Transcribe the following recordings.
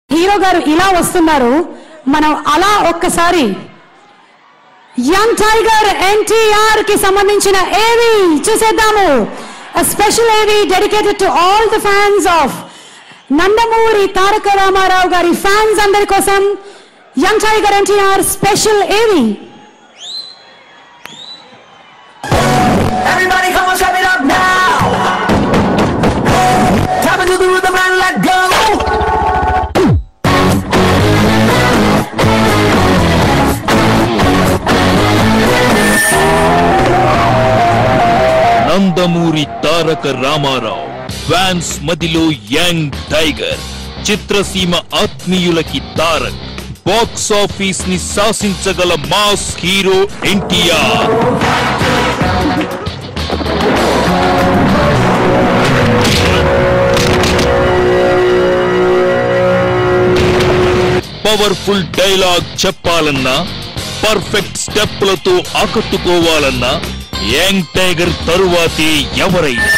Hero గారు ఇలా వస్తున్నారు, మనం అలా ఒక్కసారి యంగ్ టైగర్ ఎన్టీఆర్ కి సంబంధించిన ఏవి చూసేద్దాము. A special AV dedicated to all the fans of Nandamuri Taraka Ramarao గారి ఫ్యాన్స్ అందరి కోసం young tiger NTR special AV. Everybody come on, shut it up now. Tap into the rhythm and let go. Nandamuri Taraka Ramarao fans మదిలో young tiger, చిత్రసీమ ఆత్మీయులకి Tarak, box office ని శాసించగల mass hero NTR. Powerful dialogue చెప్పాలన్నా, perfect స్టెప్లతో ఆకట్టుకోవాలన్నా యంగ్ టైగర్ తరువాతే ఎవరైనా.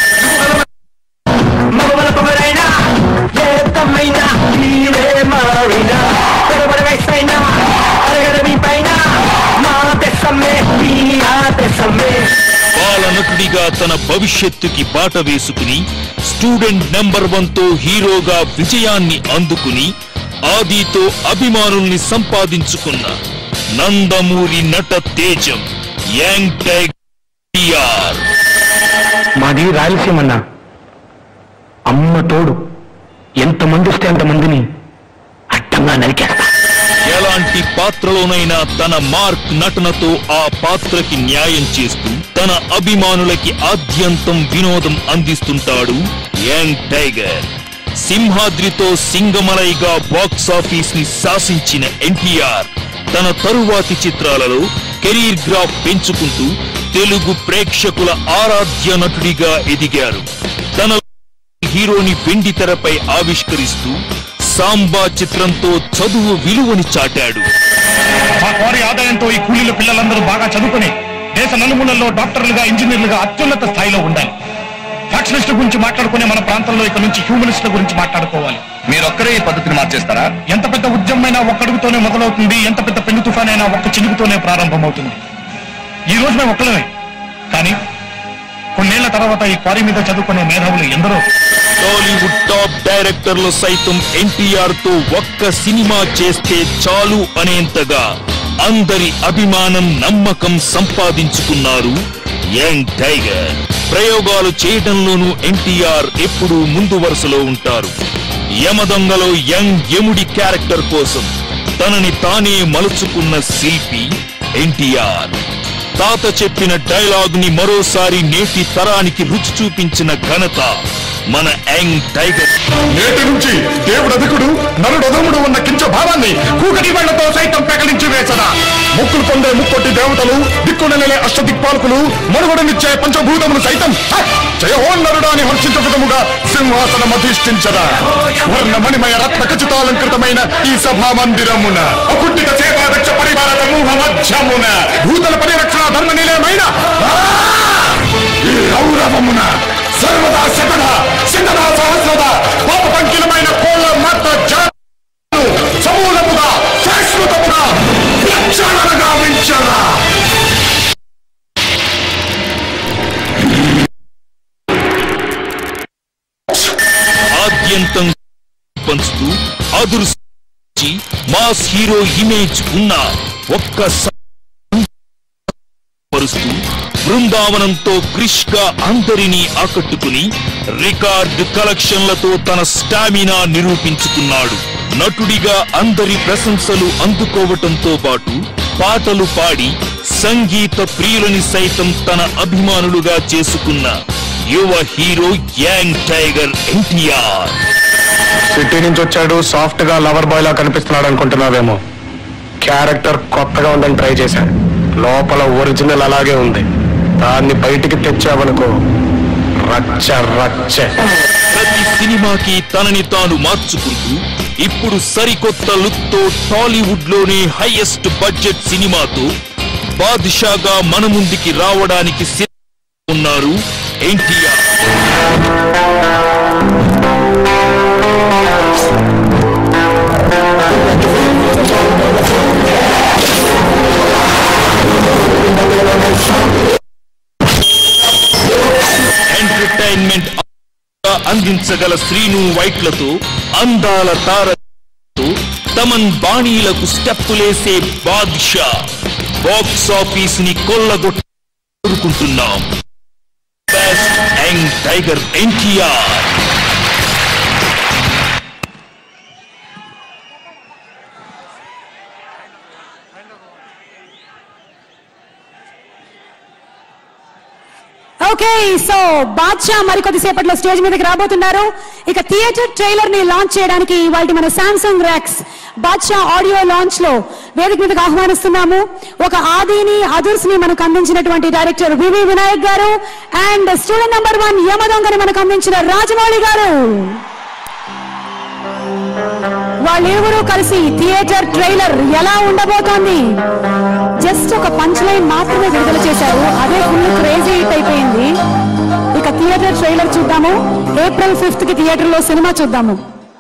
బాలనటుడిగా తన భవిష్యత్తుకి బాట వేసుకుని స్టూడెంట్ నెంబర్ 1తో హీరోగా విజయాన్ని అందుకుని ఆదితో అభిమానుల్ని సంపాదించుకున్న నందమూరి నట తేజం యంగ్ టైగర్. మాది రాయలసీమన్నా, అమ్మ తోడు ఎంతమంది వస్తే అంతమందిని అడ్డంగా నరికేస్తా. ఎలాంటి పాత్రలోనైనా తన మార్క్ నటనతో ఆ పాత్రకి న్యాయం చేస్తూ తన అభిమానులకి ఆద్యంతం వినోదం అందిస్తుంటాడు యంగ్ టైగర్. సింహాద్రితో సింగమలైగా బాక్స్ ఆఫీస్ ని శాసించిన ఎన్టీఆర్ తన తరువాతి చిత్రాలలో కెరీర్ గ్రాఫ్ పెంచుకుంటూ తెలుగు ప్రేక్షకుల ఆరాధ్య నటుడిగా ఎదిగారు. తన హీరోని వెండి తెరపై ఆవిష్కరిస్తూ సాంబా చిత్రంతో చదువు విలువని చాటాడు. మా వారి ఆదాయంతో ఈ కూలీల పిల్లలందరూ బాగా చదువుకుని దేశ నలుమూలల్లో డాక్టర్లుగా, ఇంజనీర్లుగా అత్యున్నత స్థాయిలో ఉండాలి. ఫ్యాక్షనిస్టుల గురించి మాట్లాడుకునే మన ప్రాంతంలో ఇక నుంచి హ్యూమనిస్టుల గురించి మాట్లాడుకోవాలి. మీరొక్కరే ఈ పద్ధతిని మార్చేస్తారా? ఎంత పెద్ద ఉద్యమైనా ఒక్కడుగుతోనే మొదలవుతుంది, ఎంత పెద్ద పెను తుఫాన్ అయినా ఒక్క చినుకుతోనే ప్రారంభమవుతుంది. ఈ రోజు మేము ఒక్కలమే, కానీ కొన్నేళ్ల తర్వాత ఈ క్వారీ మీద చదువుకునే మేధావులు ఎందరో. టాలీవుడ్ టాప్ డైరెక్టర్లు సైతం ఎన్టీఆర్ తో ఒక్క సినిమా చేస్తే చాలు అనేంతగా అందరి అభిమానం, నమ్మకం సంపాదించుకున్నారు యంగ్ టైగర్. ప్రయోగాలు చేయడంలోనూ ఎన్టీఆర్ ఎప్పుడూ ముందు వరుసలో ఉంటారు. యమదొంగలో యంగ్ యముడి క్యారెక్టర్ కోసం తనని తానే మలుచుకున్న శిల్పి ఎన్టీఆర్. తాత చెప్పిన డైలాగ్ ని మరోసారి నేటి తరానికి రుచి చూపించిన ఘనత మన యంగ్ టైగర్. నేటి నుంచి దేవుడు అధికుడు, నరుడు అధముడు ఉన్న కించ భావాన్ని కూకటి వెళ్లతో సైతం పెకలించి వేసదా. ముక్కులు పొందే ముక్కొట్టి దేవతలు, దిక్కునెలే అష్టదిక్పాలకులు, మనుగడనిచ్చే పంచభూతములు సైతం జయహో నరుడా అని హర్షించ విధముగా సింహాసనం అధిష్ఠించదా. వర్ణమణిమయ రత్న ఖచ్చితాలంకృతమైన ఈ సభా మందిరమున అకుంఠిత సేవాదక్ష పరివార సమూహ మధ్యమున భూతల పరిరక్షణ ధర్మ నిలయమైన ఈ గౌరవమున సర్వదా శతదా సహస్రద పాప పంకిలమైన కోళ్ళ మత జాను సమూలముగా శాశ్వతముగా లక్షణగా వించరా. ఆద్యంతం పంచుతూ అదుర్చి మాస్ హీరో ఇమేజ్ ఉన్న ఒక్కసారి పరుస్తూ బృందావనంతో క్రిష్ గా అందరినీ ఆకట్టుకుని రికార్డు కలెక్షన్లతో తన స్టామినా నిరూపించుకున్నాడు. నటుడిగా అందరి ప్రశంసలు అందుకోవటంతో పాటు పాటలు పాడి సంగీత ప్రియులని సైతం తన అభిమానులుగా చేసుకున్న యువ hero young tiger NTR. City నుంచి వచ్చాడు, సాఫ్ట్ గా లవర్ బాయ్ లా కనిపిస్తున్నాడు అనుకుంటున్నావేమో. క్యారెక్టర్ కొత్తగా ఉందని ట్రై చేశాడు, లోపల ఒరిజినల్ అలాగే ఉంది. దాన్ని బయటికి తెచ్చావనుకో రచ్చ రచ్చ. ప్రతి సినిమాకి తనని తాను మార్చుకుంటూ ఇప్పుడు సరికొత్త లుక్ తో టాలీవుడ్ లోనే హైయెస్ట్ బడ్జెట్ సినిమాతో బాద్షాగా మన ముందుకి రావడానికి సిద్ధంగా ఉన్నారు ఎన్టీఆర్. అందించగల శ్రీను వైట్లతో అందాల తారతో తమన్ బాణీలకు స్టెప్పులేసే బాద్షా బాక్స్ ఆఫీస్ ని కొల్లగొట్టుకుంటున్నాం. Best young tiger NTR. Okay, so Baadshah మరికొద్దిసేపట్లో స్టేజ్ మీదకి రాబోతున్నారు. ఇక థియేటర్ ట్రైలర్ ని లాంచ్ చేయడానికి ఇవాళ మన Samsung Rex Baadshah audio launch లో వేదిక మీదకి ఆహ్వానిస్తున్నాము. ఒక ఆదిని అదుర్స్ ని మనకు అందించినటువంటి డైరెక్టర్ వివి వినాయక్ గారు అండ్ స్టూడెంట్ నంబర్ 1 యమదొంగని మనకు అందించిన రాజమౌళి గారు. వాళ్ళిరువురు కలిసి థియేటర్ ట్రైలర్ ఎలా ఉండబోతోంది జస్ట్ ఒక పంచ్ లైన్ మాత్రమే విడుదల చేశారు, అదే ఫుల్ క్రేజీ హిట్ అయిపోయింది. ఇక థియేటర్ ట్రైలర్ చూద్దాము. April 5th కి థియేటర్ లో సినిమా చూద్దాము.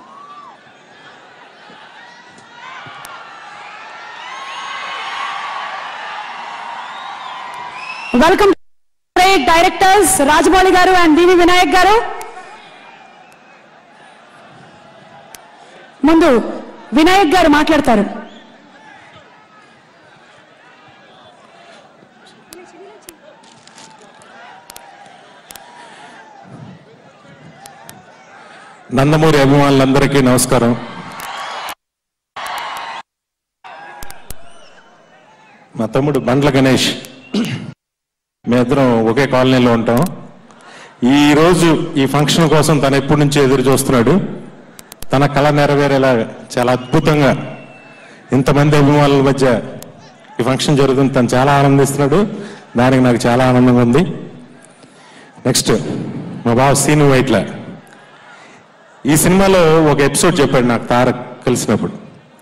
వెల్కమ్ డైరెక్టర్స్ రాజమౌళి గారు అండ్ వివి వినాయక్ గారు. ముందు వినాయక్ గారు మాట్లాడతారు. నందమూరి అభిమానులందరికీ నమస్కారం. మా తమ్ముడు బండ్ల గణేష్, మేమిద్దరం ఒకే కాలనీలో ఉంటాం. ఈరోజు ఈ ఫంక్షన్ కోసం తను ఎప్పటి నుంచో ఎదురు చూస్తున్నాడు. తన కళ నెరవేరేలా చాలా అద్భుతంగా ఇంతమంది అభిమానుల మధ్య ఈ ఫంక్షన్ జరుగుతుంది. తను చాలా ఆనందిస్తున్నాడు, దానికి నాకు చాలా ఆనందంగా ఉంది. నెక్స్ట్ మా బావ శ్రీను వైట్ల ఈ సినిమాలో ఒక ఎపిసోడ్ చెప్పాడు నాకు తారక్ కలిసినప్పుడు.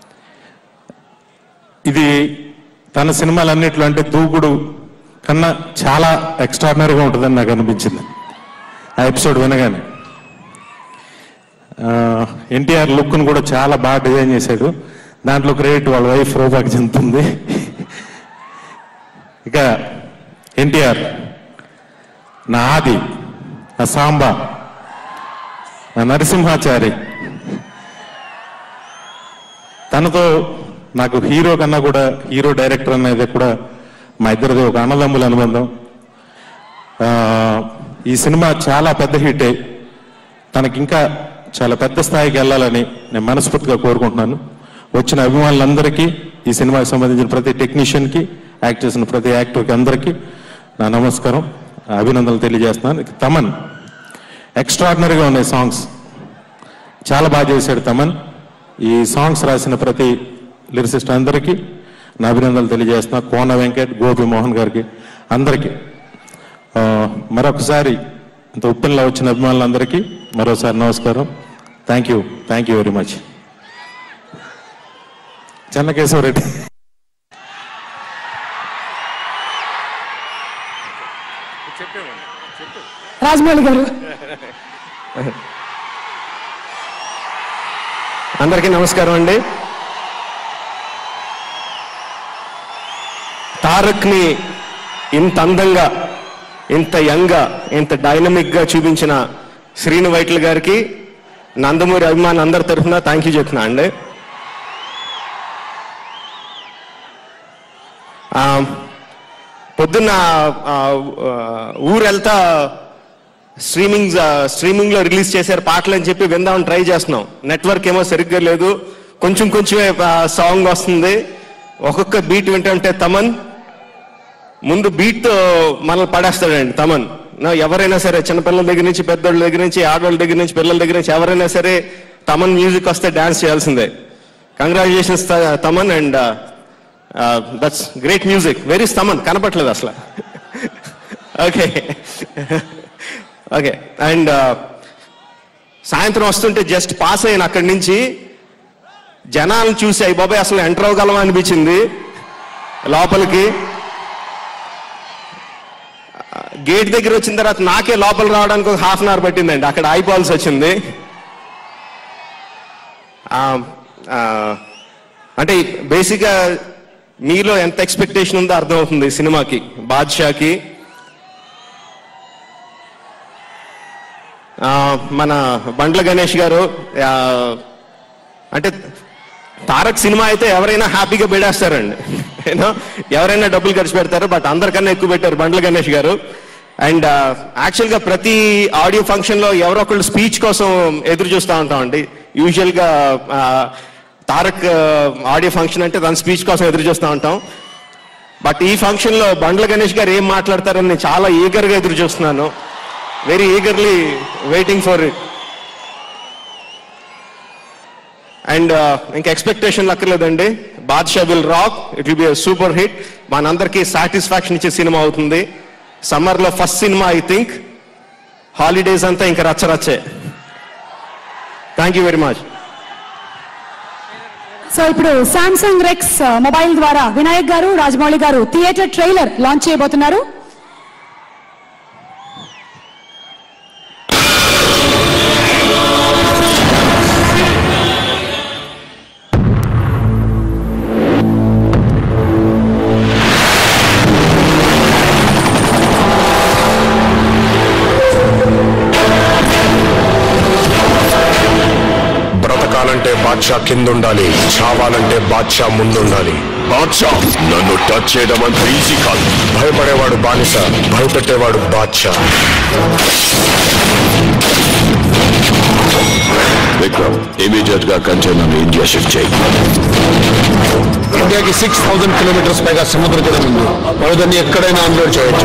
ఇది తన సినిమాలన్నిట్లో అంటే దూకుడు కన్నా చాలా ఎక్స్ట్రాడినరీగా ఉంటుందని నాకు అనిపించింది ఆ ఎపిసోడ్ వినగానే. ఎన్టీఆర్ లుక్ను కూడా చాలా బాగా డిజైన్ చేశాడు. దాంట్లో క్రెడిట్ వాళ్ళ వైఫ్ రూపాకి చెందుతుంది. ఇక ఎన్టీఆర్, నా ఆది, నా సాంబా, నా నరసింహాచారి, తనతో నాకు హీరో కన్నా కూడా హీరో డైరెక్టర్ అనేది కూడా మా ఇద్దరిది ఒక అన్నదమ్ముల అనుబంధం. ఈ సినిమా చాలా పెద్ద హిట్ అయ్యి తనకి ఇంకా చాలా పెద్ద స్థాయికి వెళ్ళాలని నేను మనస్ఫూర్తిగా కోరుకుంటున్నాను. వచ్చిన అభిమానులందరికీ, ఈ సినిమాకి సంబంధించిన ప్రతి టెక్నీషియన్కి, యాక్ట్ చేసిన ప్రతి యాక్టర్కి అందరికీ నా నమస్కారం, అభినందనలు తెలియజేస్తున్నాను. తమన్ ఎక్స్ట్రాడినరీగా ఉన్నాయి సాంగ్స్, చాలా బాగా చేశాడు తమన్. ఈ సాంగ్స్ రాసిన ప్రతి లిరిసిస్ట్ అందరికీ నా అభినందనలు తెలియజేస్తున్నా. కోన వెంకట్, గోపి మోహన్ గారికి అందరికీ మరొకసారి ఇంత ఉప్పెన్లో వచ్చిన అభిమానులందరికీ మరోసారి నమస్కారం. Thank you very much. Chennakesava Reddy. Rajamouli గారు. అందరికీ నమస్కారం అండి. తారక్ని ఇంత అందంగా, ఇంత యంగ్గా, ఇంత డైనమిక్గా చూపించిన శ్రీను వైట్ల గారికి నందమూరి అభిమానులు అందరి తరఫున థ్యాంక్ యూ చెప్తున్నా అండి. పొద్దున్న ఊరెళ్తా స్ట్రీమింగ్లో రిలీజ్ చేశారు పాటలు అని చెప్పి విందామని ట్రై చేస్తున్నాం. నెట్వర్క్ ఏమో సరిగ్గా లేదు, కొంచెమే సాంగ్ వస్తుంది. ఒక్కొక్క బీట్ వింటుంటే తమన్ ముందు బీట్తో మనల్ని పడేస్తాడండి తమన్. ఎవరైనా సరే, చిన్నపిల్లల దగ్గర నుంచి పెద్దోళ్ళ దగ్గర నుంచి, ఆడవాళ్ళ దగ్గర నుంచి, పిల్లల దగ్గర నుంచి ఎవరైనా సరే తమన్ మ్యూజిక్ వస్తే డాన్స్ చేయాల్సిందే. Congratulations Thaman, and that's great music. Very Thaman కనపట్లేదు అసలు. Okay okay. అండ్ సాయంత్రం వస్తుంటే జస్ట్ పాస్ అయిన అక్కడి నుంచి జనాలను చూసి అయ్యి బాబాయ్ అసలు ఎంటర్ అవ్వగలమా అనిపించింది లోపలికి. గేట్ దగ్గర వచ్చిన తర్వాత నాకే లోపల రావడానికి ఒక ½ అవర్ పట్టిందండి, అక్కడ ఆగిపోవాల్సి వచ్చింది. అంటే బేసిక్గా మీలో ఎంత ఎక్స్పెక్టేషన్ ఉందో అర్థమవుతుంది ఈ సినిమాకి, బాద్షాకి. మన బండ్ల గణేష్ గారు, అంటే తారక్ సినిమా అయితే ఎవరైనా హ్యాపీగా పెడేస్తారండి, ఎవరైనా డబ్బులు ఖర్చు పెడతారు, బట్ అందరికన్నా ఎక్కువ పెట్టారు బండ్ల గణేష్ గారు. అండ్ యాక్చువల్గా ప్రతి ఆడియో ఫంక్షన్లో ఎవరో ఒకళ్ళు స్పీచ్ కోసం ఎదురు చూస్తూ ఉంటామండి. యూజువల్గా తారక్ ఆడియో ఫంక్షన్ అంటే దాని స్పీచ్ కోసం ఎదురు చూస్తూ ఉంటాం. బట్ ఈ ఫంక్షన్లో బండ్ల గణేష్ గారు ఏం మాట్లాడతారని నేను చాలా ఈగర్గా ఎదురు చూస్తున్నాను. Very eagerly waiting for it. And ఇంకా ఎక్స్పెక్టేషన్ అక్కర్లేదండి, Baadshah will rock, it will be a super hit. మనందరికీ సాటిస్ఫాక్షన్ ఇచ్చే సినిమా అవుతుంది. సమ్మర్లో first cinema I think. Holidays అంతా ఇంకా రచ్చరచ్చే. Thank you very much. So ఇప్పుడు సామ్సంగ్ రెక్స్ మొబైల్ ద్వారా వినాయక్ గారు, రాజమౌళి గారు థియేటర్ ట్రైలర్ లాంచ్ చేయబోతున్నారు. బ్రతకాలంటే బాద్షా కిందుండాలి, చావాలంటే బాద్షా ముందుండాలి. బాద్షా నన్ను టచ్ చేయడం అంత ఈజీ కాదు. భయపడేవాడు బానిస, భయపెట్టేవాడు బాద్షా. విక్రమ్, ఇమీడియట్ గా కంటైనర్ ఇండియా షిఫ్ట్ చేయి. ఇండియాకి 6000 కిలోమీటర్స్ పైగా సముద్ర తీరం ఉంది. వరదని ఎక్కడైనా అన్లోడ్ చేయొచ్చు.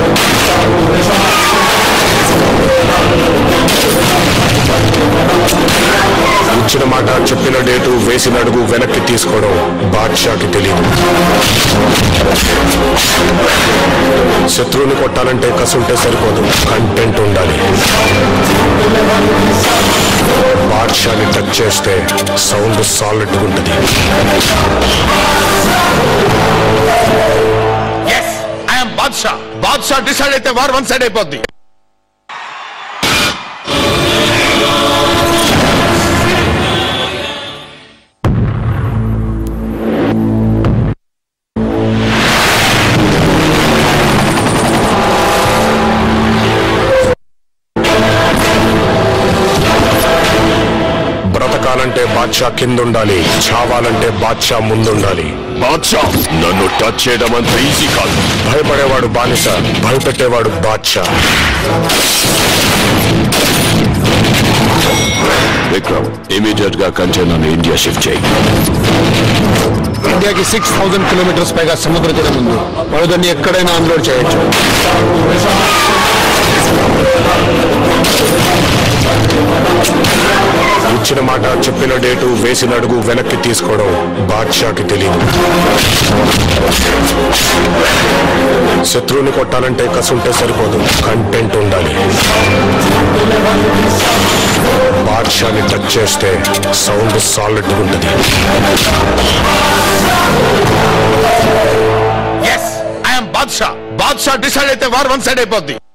ఇచ్చిన మాట, చెప్పిన డేటు, వేసిన అడుగు వెనక్కి తీసుకోవడం బాద్షాకి తెలియదు. శత్రువుని కొట్టాలంటే కసుంటే సరిపోదు, కంటెంట్ ఉండాలి. బాద్షాని టచ్ చేస్తే సౌండ్ సాలిడ్ ఉంటుంది. బాద్షా డిసైడ్ అయితే వార్ వన్ సైడ్ అయిపోద్ది. బ్రతకాలంటే బాద్షా కిందుండాలి, చావాలంటే బాద్షా ముందుండాలి. బాద్షా నన్ను టచ్ చేయడం అంత ఈజీ కాదు. భయపడేవాడు బానిస, భయపెట్టేవాడు బాద్షా. విక్రమ్, ఇమీడియట్ గా కంటైనర్ ఇండియా షిఫ్ట్ చేయి. ఇండియాకి 6000 కిలోమీటర్స్ పైగా సముద్ర తీరం ఉంది. వరదని ఎక్కడైనా అన్లోడ్ చేయొచ్చు. ఇచ్చిన మాట, చెప్పిన డేటు, వేసిన అడుగు వెనక్కి తీసుకోవడం బాద్షాకి తెలియదు. శత్రువుని కొట్టాలంటే కసుంటే సరిపోదు, కంటెంట్ ఉండాలి. బాద్షాని టచ్ చేస్తే సౌండ్ సాలిడ్ ఉంటుంది. బాద్షా డిసైడ్ అయితే వార్ వన్ సైడ్ అయిపోద్ది.